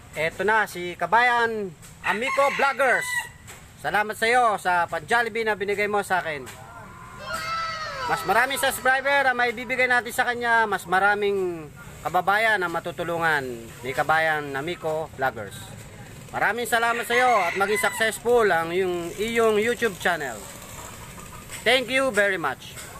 Eto na si Kabayan Amico Vloggers. Salamat sa iyo sa pag-Jollibee na binigay mo sa akin. Mas maraming subscriber ang may bibigay natin sa kanya, mas maraming kababayan ang matutulungan ni Kabayan Amico Vloggers. Maraming salamat sa iyo at maging successful ang iyong YouTube channel. Thank you very much.